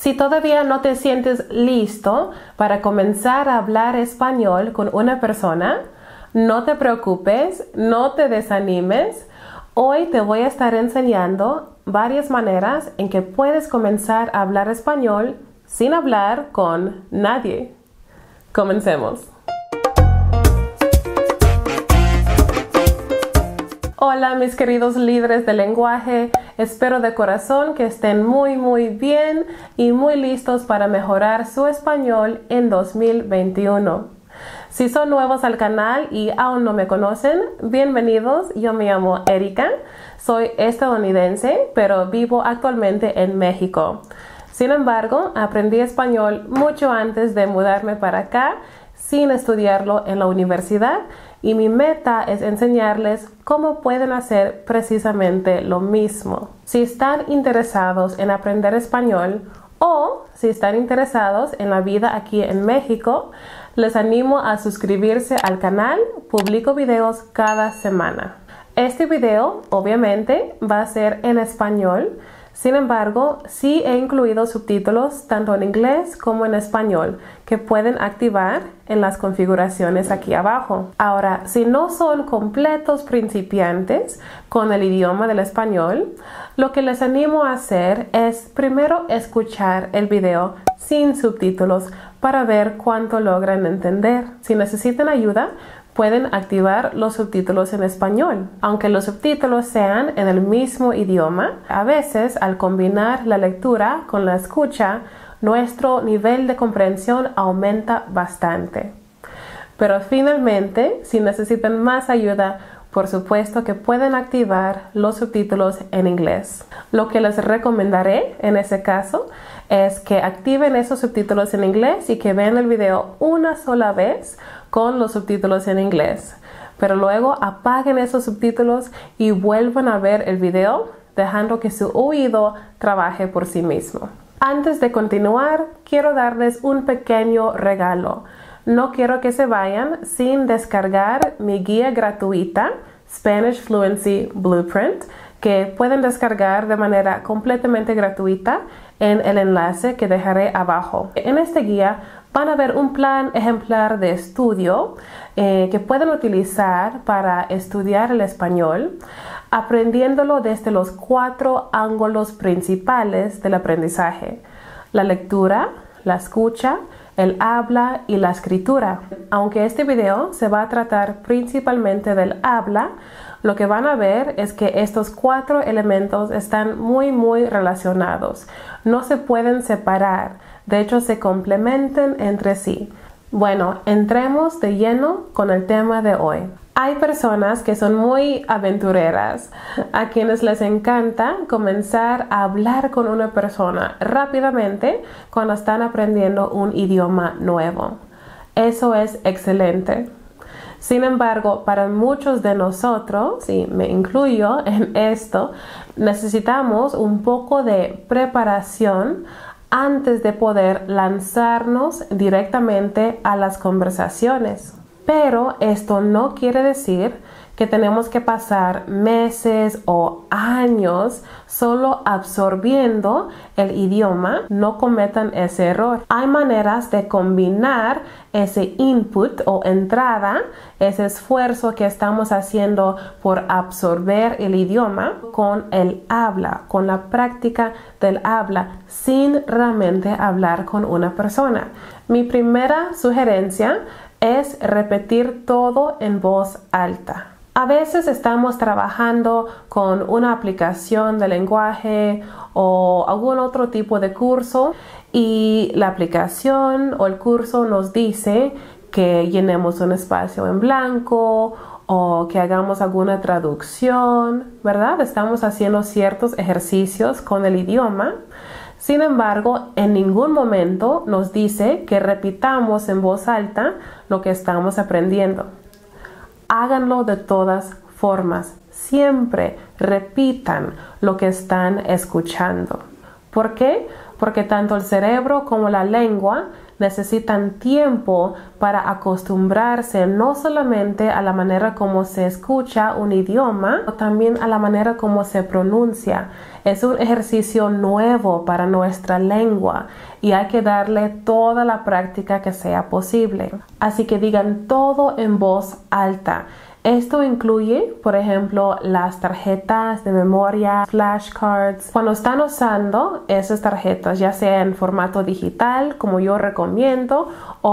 Si todavía no te sientes listo para comenzar a hablar español con una persona, no te preocupes, no te desanimes. Hoy te voy a estar enseñando varias maneras en que puedes comenzar a hablar español sin hablar con nadie. Comencemos. Hola mis queridos líderes del lenguaje, espero de corazón que estén muy bien y muy listos para mejorar su español en 2021. Si son nuevos al canal y aún no me conocen, bienvenidos, yo me llamo Erika, soy estadounidense pero vivo actualmente en México. Sin embargo, aprendí español mucho antes de mudarme para acá sin estudiarlo en la universidad y mi meta es enseñarles cómo pueden hacer precisamente lo mismo. Si están interesados en aprender español o si están interesados en la vida aquí en México, les animo a suscribirse al canal, publico videos cada semana. Este video obviamente va a ser en español. Sin embargo, sí he incluido subtítulos tanto en inglés como en español que pueden activar en las configuraciones aquí abajo. Ahora, si no son completos principiantes con el idioma del español, lo que les animo a hacer es primero escuchar el video sin subtítulos para ver cuánto logran entender. Si necesitan ayuda, pueden activar los subtítulos en español. Aunque los subtítulos sean en el mismo idioma, a veces al combinar la lectura con la escucha, nuestro nivel de comprensión aumenta bastante. Pero finalmente, si necesitan más ayuda, por supuesto que pueden activar los subtítulos en inglés. Lo que les recomendaré en ese caso es que activen esos subtítulos en inglés y que vean el video una sola vez con los subtítulos en inglés. Pero luego apaguen esos subtítulos y vuelvan a ver el video, dejando que su oído trabaje por sí mismo. Antes de continuar, quiero darles un pequeño regalo. No quiero que se vayan sin descargar mi guía gratuita, Spanish Fluency Blueprint, que pueden descargar de manera completamente gratuita en el enlace que dejaré abajo. En este guía van a ver un plan ejemplar de estudio que pueden utilizar para estudiar el español, aprendiéndolo desde los 4 ángulos principales del aprendizaje: la lectura, la escucha, el habla y la escritura. Aunque este video se va a tratar principalmente del habla, lo que van a ver es que estos 4 elementos están muy relacionados. No se pueden separar, de hecho se complementan entre sí. Bueno, entremos de lleno con el tema de hoy. Hay personas que son muy aventureras, a quienes les encanta comenzar a hablar con una persona rápidamente cuando están aprendiendo un idioma nuevo. Eso es excelente. Sin embargo, para muchos de nosotros, y me incluyo en esto, necesitamos un poco de preparación antes de poder lanzarnos directamente a las conversaciones. Pero esto no quiere decir que tenemos que pasar meses o años solo absorbiendo el idioma. No cometan ese error. Hay maneras de combinar ese input o entrada, ese esfuerzo que estamos haciendo por absorber el idioma, con el habla, con la práctica del habla, sin realmente hablar con una persona. Mi primera sugerencia es repetir todo en voz alta. A veces estamos trabajando con una aplicación de lenguaje o algún otro tipo de curso y la aplicación o el curso nos dice que llenemos un espacio en blanco o que hagamos alguna traducción, ¿verdad? Estamos haciendo ciertos ejercicios con el idioma. Sin embargo, en ningún momento nos dice que repitamos en voz alta lo que estamos aprendiendo. Háganlo de todas formas. Siempre repitan lo que están escuchando. ¿Por qué? porque tanto el cerebro como la lengua necesitan tiempo para acostumbrarse no solamente a la manera como se escucha un idioma, sino también a la manera como se pronuncia. Es un ejercicio nuevo para nuestra lengua y hay que darle toda la práctica que sea posible. Así que digan todo en voz alta. Esto incluye, por ejemplo, las tarjetas de memoria, flashcards. Cuando están usando esas tarjetas, ya sea en formato digital, como yo recomiendo,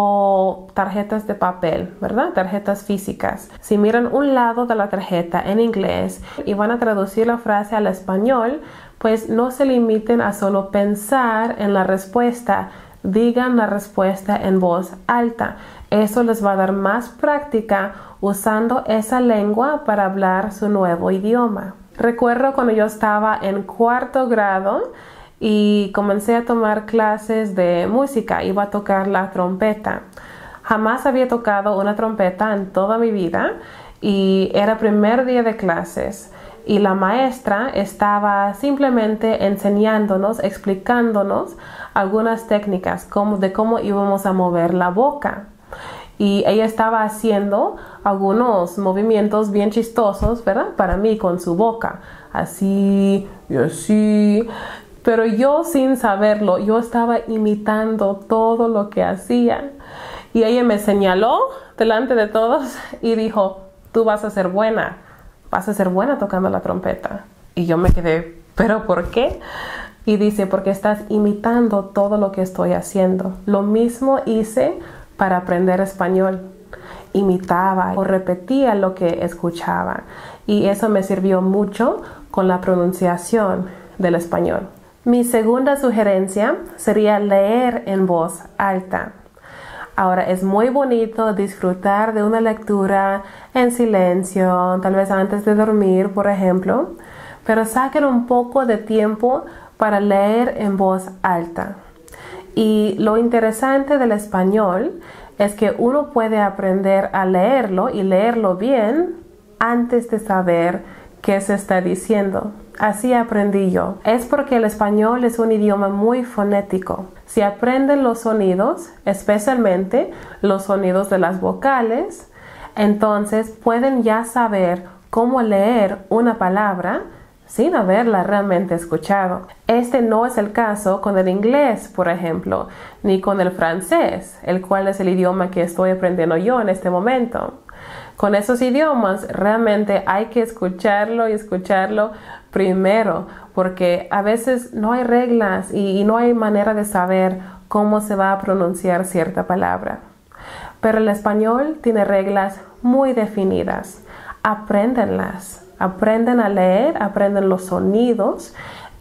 o tarjetas de papel, ¿verdad? Tarjetas físicas. Si miran un lado de la tarjeta en inglés y van a traducir la frase al español, pues no se limiten a solo pensar en la respuesta. Digan la respuesta en voz alta. Eso les va a dar más práctica usando esa lengua para hablar su nuevo idioma. Recuerdo cuando yo estaba en 4º grado y comencé a tomar clases de música, iba a tocar la trompeta. Jamás había tocado una trompeta en toda mi vida y era primer día de clases. Y la maestra estaba simplemente enseñándonos, explicándonos algunas técnicas de cómo íbamos a mover la boca. Y ella estaba haciendo algunos movimientos bien chistosos, ¿verdad? Para mí, con su boca. Así y así. Pero yo, sin saberlo, yo estaba imitando todo lo que hacía. Y ella me señaló delante de todos y dijo, tú vas a ser buena. Vas a ser buena tocando la trompeta. Y yo me quedé, ¿pero por qué? Y dice, porque estás imitando todo lo que estoy haciendo. Lo mismo hice para aprender español. Imitaba o repetía lo que escuchaba. Y eso me sirvió mucho con la pronunciación del español. Mi segunda sugerencia sería leer en voz alta. Ahora, es muy bonito disfrutar de una lectura en silencio, tal vez antes de dormir, por ejemplo, pero saquen un poco de tiempo para leer en voz alta. Y lo interesante del español es que uno puede aprender a leerlo y leerlo bien antes de saber qué se está diciendo. Así aprendí yo. Es porque el español es un idioma muy fonético. Si aprenden los sonidos, especialmente los sonidos de las vocales, entonces pueden ya saber cómo leer una palabra sin haberla realmente escuchado. Este no es el caso con el inglés, por ejemplo, ni con el francés, el cual es el idioma que estoy aprendiendo yo en este momento. Con esos idiomas realmente hay que escucharlo y escucharlo primero, porque a veces no hay reglas y no hay manera de saber cómo se va a pronunciar cierta palabra. Pero el español tiene reglas muy definidas. Apréndanlas. Aprenden a leer, aprenden los sonidos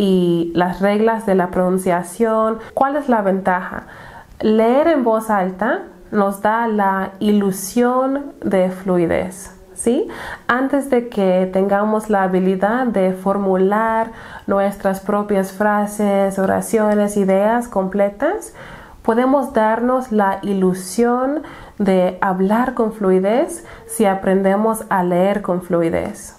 y las reglas de la pronunciación. ¿Cuál es la ventaja? Leer en voz alta nos da la ilusión de fluidez, ¿sí? Antes de que tengamos la habilidad de formular nuestras propias frases, oraciones, ideas completas, podemos darnos la ilusión de hablar con fluidez si aprendemos a leer con fluidez.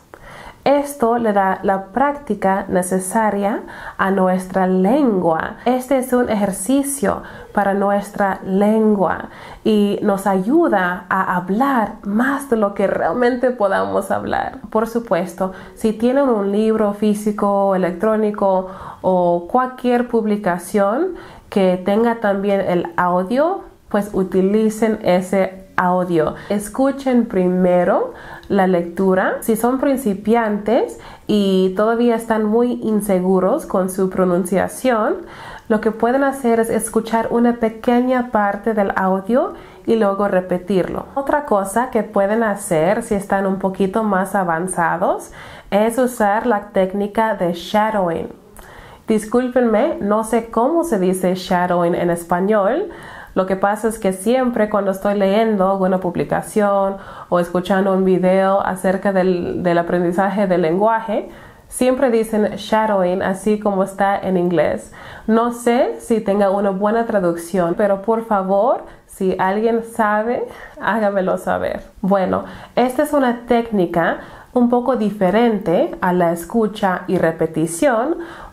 Esto le da la práctica necesaria a nuestra lengua. Este es un ejercicio para nuestra lengua y nos ayuda a hablar más de lo que realmente podamos hablar. Por supuesto, si tienen un libro físico, electrónico o cualquier publicación que tenga también el audio, pues utilicen ese audio. Escuchen primero la lectura. Si son principiantes y todavía están muy inseguros con su pronunciación, lo que pueden hacer es escuchar una pequeña parte del audio y luego repetirlo. Otra cosa que pueden hacer si están un poquito más avanzados es usar la técnica de shadowing. Discúlpenme, no sé cómo se dice shadowing en español. Lo que pasa es que siempre cuando estoy leyendo una publicación o escuchando un video acerca del aprendizaje del lenguaje, siempre dicen shadowing así como está en inglés. No sé si tenga una buena traducción, pero por favor, si alguien sabe, hágamelo saber. Bueno, esta es una técnica un poco diferente a la escucha y repetición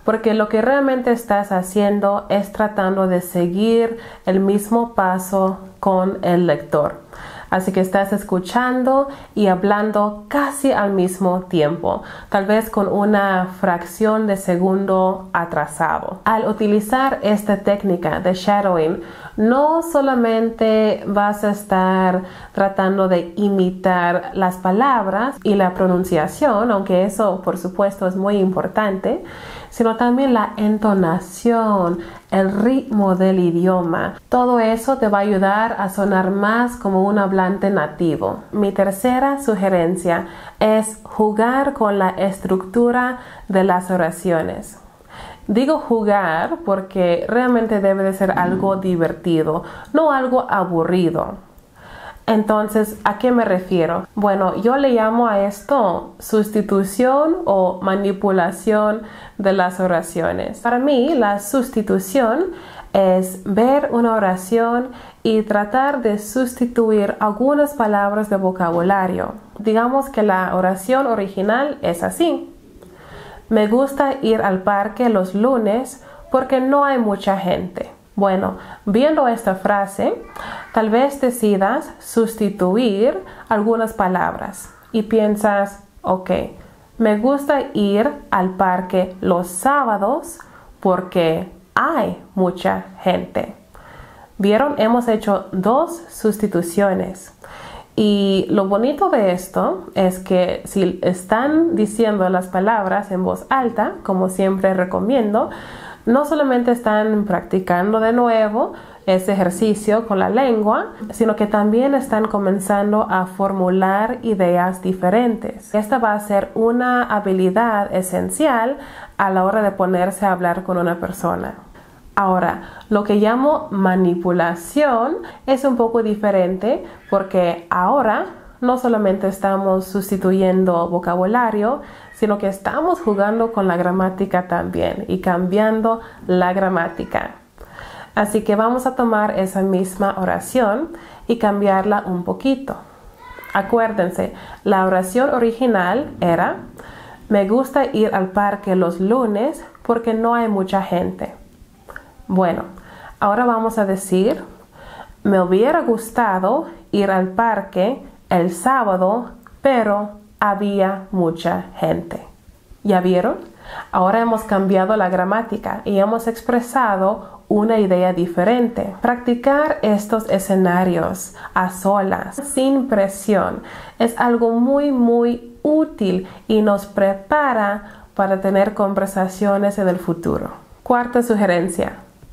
porque lo que realmente estás haciendo es tratando de seguir el mismo paso con el lector. Así que estás escuchando y hablando casi al mismo tiempo, tal vez con una fracción de segundo atrasado. Al utilizar esta técnica de shadowing, no solamente vas a estar tratando de imitar las palabras y la pronunciación, aunque eso por supuesto es muy importante, sino también la entonación, el ritmo del idioma. Todo eso te va a ayudar a sonar más como un hablante nativo. Mi tercera sugerencia es jugar con la estructura de las oraciones. Digo jugar porque realmente debe de ser algo divertido, no algo aburrido. Entonces, ¿a qué me refiero? Bueno, yo le llamo a esto sustitución o manipulación de las oraciones. Para mí, la sustitución es ver una oración y tratar de sustituir algunas palabras de vocabulario. Digamos que la oración original es así. Me gusta ir al parque los lunes porque no hay mucha gente. Bueno, viendo esta frase, tal vez decidas sustituir algunas palabras y piensas, ok, me gusta ir al parque los sábados porque hay mucha gente. ¿Vieron? Hemos hecho dos sustituciones. Y lo bonito de esto es que si están diciendo las palabras en voz alta, como siempre recomiendo, no solamente están practicando de nuevo ese ejercicio con la lengua, sino que también están comenzando a formular ideas diferentes. Esta va a ser una habilidad esencial a la hora de ponerse a hablar con una persona. Ahora, lo que llamo manipulación es un poco diferente porque ahora no solamente estamos sustituyendo vocabulario, sino que estamos jugando con la gramática también y cambiando la gramática. Así que vamos a tomar esa misma oración y cambiarla un poquito. Acuérdense, la oración original era: me gusta ir al parque los lunes porque no hay mucha gente. Bueno, ahora vamos a decir: me hubiera gustado ir al parque el sábado, pero había mucha gente. ¿Ya vieron? Ahora hemos cambiado la gramática y hemos expresado una idea diferente. Practicar estos escenarios a solas, sin presión, es algo muy útil y nos prepara para tener conversaciones en el futuro. Cuarta sugerencia: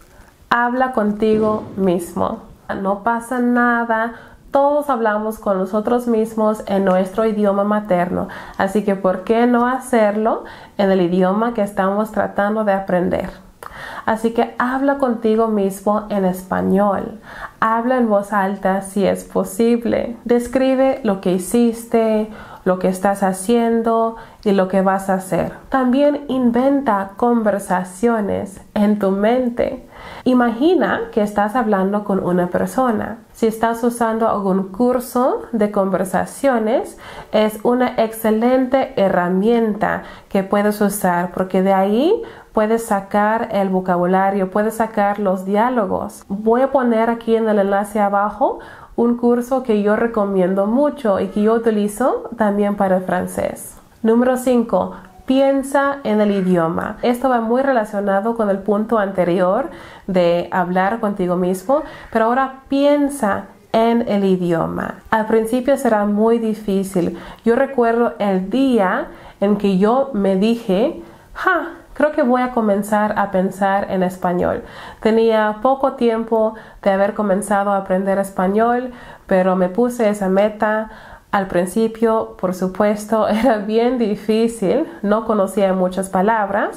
habla contigo mismo. No pasa nada. Todos hablamos con nosotros mismos en nuestro idioma materno, así que ¿por qué no hacerlo en el idioma que estamos tratando de aprender? Así que habla contigo mismo en español. Habla en voz alta si es posible. Describe lo que hiciste, lo que estás haciendo y lo que vas a hacer. También inventa conversaciones en tu mente. Imagina que estás hablando con una persona. Si estás usando algún curso de conversaciones, es una excelente herramienta que puedes usar porque de ahí puedes sacar el vocabulario, puedes sacar los diálogos. Voy a poner aquí en el enlace abajo un curso que yo recomiendo mucho y que yo utilizo también para el francés. Número 5. Piensa en el idioma. Esto va muy relacionado con el punto anterior de hablar contigo mismo, pero ahora piensa en el idioma. Al principio será muy difícil. Yo recuerdo el día en que yo me dije, creo que voy a comenzar a pensar en español. Tenía poco tiempo de haber comenzado a aprender español, pero me puse esa meta. Al principio, por supuesto, era bien difícil, no conocía muchas palabras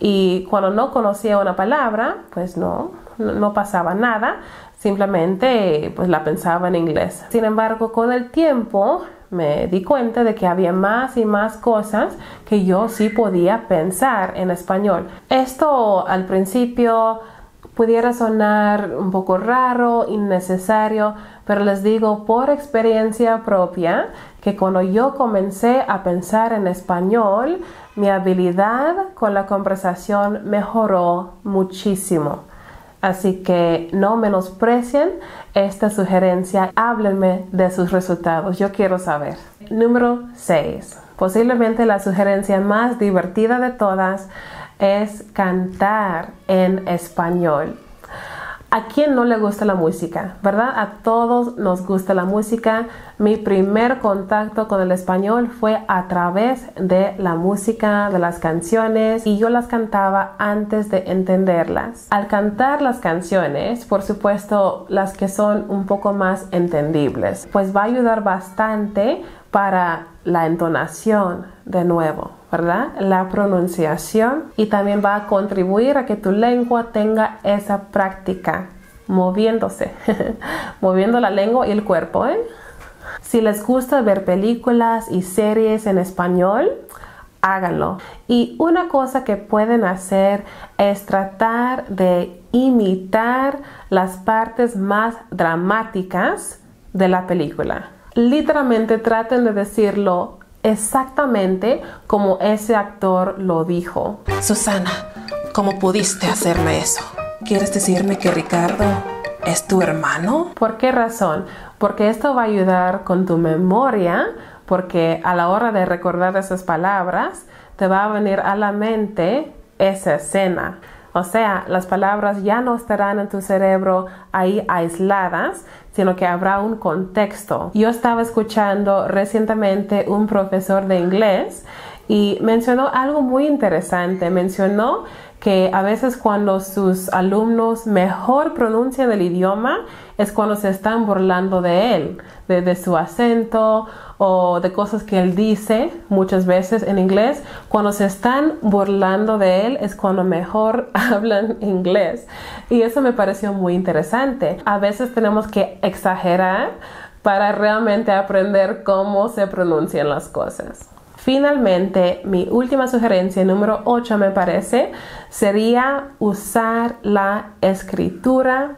y cuando no conocía una palabra, pues no pasaba nada, simplemente pues la pensaba en inglés. Sin embargo, con el tiempo me di cuenta de que había más y más cosas que yo sí podía pensar en español. Esto al principio pudiera sonar un poco raro, innecesario, pero les digo por experiencia propia que cuando yo comencé a pensar en español, mi habilidad con la conversación mejoró muchísimo. Así que no menosprecien esta sugerencia, háblenme de sus resultados, yo quiero saber. Número 6. Posiblemente la sugerencia más divertida de todas es cantar en español. ¿A quién no le gusta la música? ¿Verdad? A todos nos gusta la música. Mi primer contacto con el español fue a través de la música, de las canciones, y yo las cantaba antes de entenderlas. Al cantar las canciones, por supuesto, las que son un poco más entendibles, pues va a ayudar bastante para la entonación de nuevo, ¿verdad? La pronunciación, y también va a contribuir a que tu lengua tenga esa práctica moviéndose, moviendo la lengua y el cuerpo, ¿eh? Si les gusta ver películas y series en español, háganlo. Y una cosa que pueden hacer es tratar de imitar las partes más dramáticas de la película. Literalmente traten de decirlo exactamente como ese actor lo dijo. Susana, ¿cómo pudiste hacerme eso? ¿Quieres decirme que Ricardo es tu hermano? ¿Por qué razón? Porque esto va a ayudar con tu memoria, porque a la hora de recordar esas palabras, te va a venir a la mente esa escena. O sea, las palabras ya no estarán en tu cerebro ahí aisladas, sino que habrá un contexto. Yo estaba escuchando recientemente un profesor de inglés y mencionó algo muy interesante. Mencionó que a veces cuando sus alumnos mejor pronuncian el idioma es cuando se están burlando de él, de su acento o de cosas que él dice muchas veces en inglés. Cuando se están burlando de él es cuando mejor hablan inglés. Y eso me pareció muy interesante. A veces tenemos que exagerar para realmente aprender cómo se pronuncian las cosas. Finalmente, mi última sugerencia, número 8 me parece, sería usar la escritura.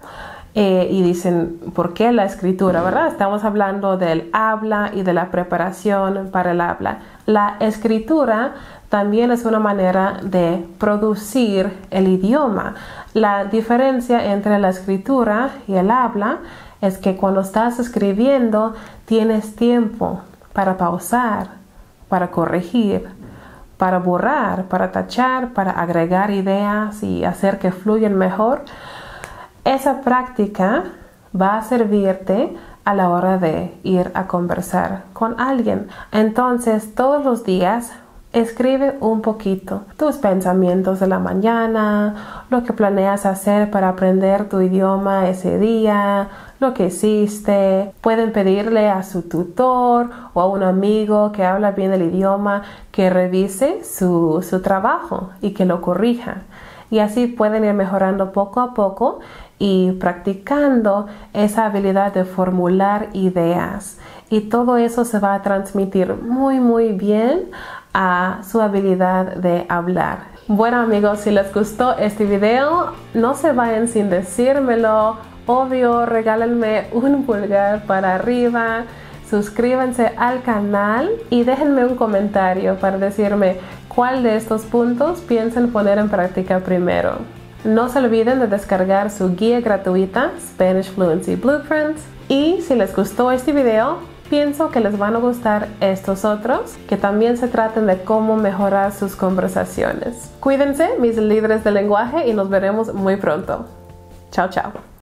Y dicen, ¿por qué la escritura? ¿Verdad? Estamos hablando del habla y de la preparación para el habla. La escritura también es una manera de producir el idioma. La diferencia entre la escritura y el habla es que cuando estás escribiendo tienes tiempo para pausar, para corregir, para borrar, para tachar, para agregar ideas y hacer que fluyan mejor. Esa práctica va a servirte a la hora de ir a conversar con alguien. Entonces, todos los días escribe un poquito tus pensamientos de la mañana, lo que planeas hacer para aprender tu idioma ese día, lo que hiciste. Pueden pedirle a su tutor o a un amigo que habla bien el idioma que revise su trabajo y que lo corrija. Y así pueden ir mejorando poco a poco y practicando esa habilidad de formular ideas. Y todo eso se va a transmitir muy bien a su habilidad de hablar. Bueno amigos, si les gustó este video, no se vayan sin decírmelo. Obvio, regálenme un pulgar para arriba. Suscríbanse al canal y déjenme un comentario para decirme cuál de estos puntos piensan poner en práctica primero. No se olviden de descargar su guía gratuita Spanish Fluency Blueprints, y si les gustó este video, pienso que les van a gustar estos otros que también se tratan de cómo mejorar sus conversaciones. Cuídense, mis líderes de lenguaje, y nos veremos muy pronto. Chao, chao.